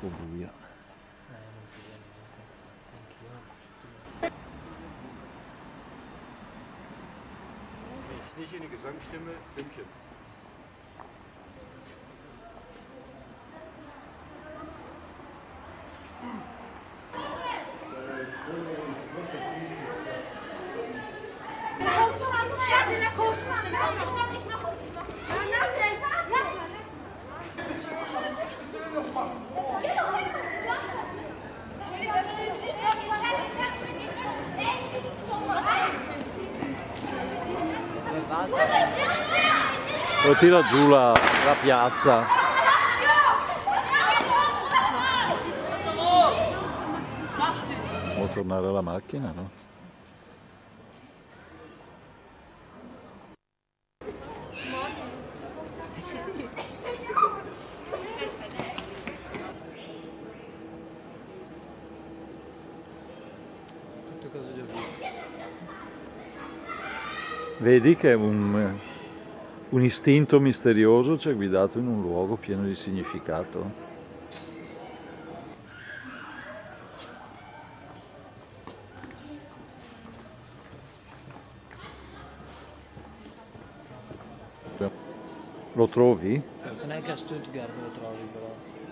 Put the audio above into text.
troppo buio. Non si vede niente. Anch'io. Nicht in die Gesangsstimme, Stimmchen. Lo tira giù la piazza. Può tornare alla macchina, no? Tutte cose di ho visto. Vedi che un istinto misterioso ci ha guidato in un luogo pieno di significato. Lo trovi? Non so neanche a Stuttgart lo trovi però.